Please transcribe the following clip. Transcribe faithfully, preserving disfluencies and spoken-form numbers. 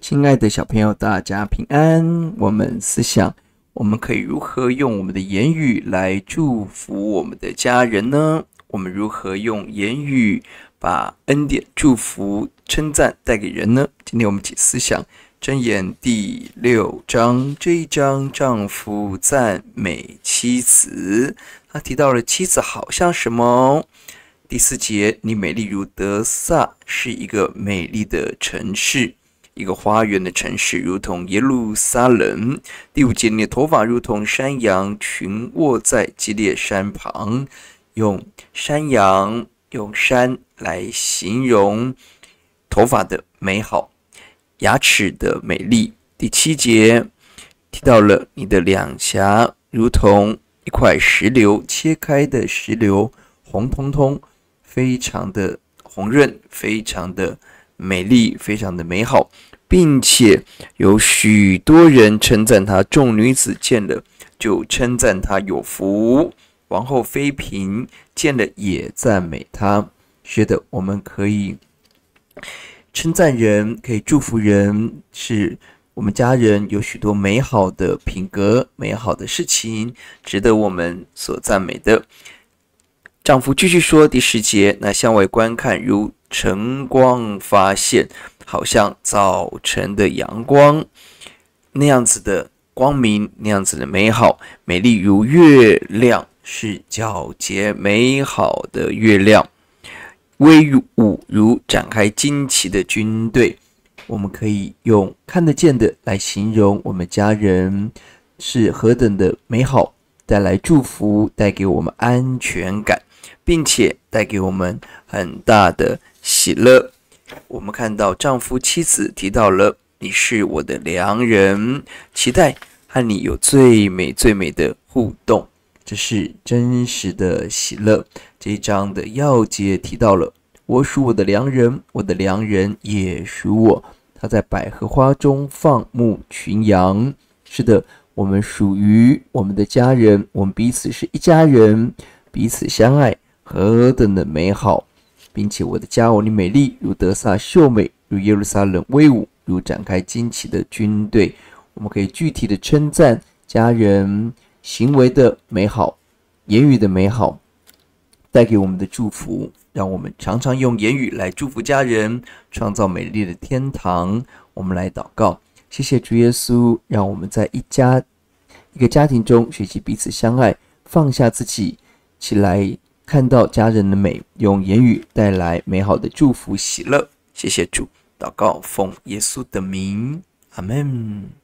亲爱的小朋友，大家平安。我们思想，我们可以如何用我们的言语来祝福我们的家人呢？我们如何用言语把恩典、祝福、称赞带给人呢？今天我们一起思想箴言第六章，这一章丈夫赞美妻子，他提到了妻子好像什么？第四节，你美丽如得撒，是一个美丽的城市，一个花园的城市，如同耶路撒冷。第五节，你的头发如同山羊群卧在基列山旁，用山羊用山来形容头发的美好，牙齿的美丽。第七节提到了你的两颊如同一块石榴，切开的石榴，红彤彤，非常的红润，非常的美丽，非常的美好，并且有许多人称赞他，众女子见了就称赞他有福，王后妃嫔见了也赞美他。是的，我们可以称赞人，可以祝福人，是我们家人有许多美好的品格，美好的事情，值得我们所赞美的。丈夫继续说，第十节，那向外观看，如晨光发现，好像早晨的阳光，那样子的光明，那样子的美好，美丽如月亮，是皎洁美好的月亮，威武如展开旌旗的军队。我们可以用看得见的来形容我们家人是何等的美好，带来祝福，带给我们安全感，并且带给我们很大的喜乐。我们看到丈夫妻子提到了你是我的良人，期待和你有最美最美的互动，这是真实的喜乐。这一章的要节提到了我属我的良人，我的良人也属我，他在百合花中放牧群羊。是的，我们属于我们的家人，我们彼此是一家人，彼此相爱，何等的美好，并且我的家哦，你美丽如得撒秀美，如耶路撒冷威武，如展开旌旗的军队。我们可以具体的称赞家人行为的美好，言语的美好，带给我们的祝福，让我们常常用言语来祝福家人，创造美丽的天堂。我们来祷告，谢谢主耶稣，让我们在一家一个家庭中学习彼此相爱，放下自己，起来看到家人的美，用言语带来美好的祝福喜乐。谢谢主，祷告奉耶稣的名，阿们。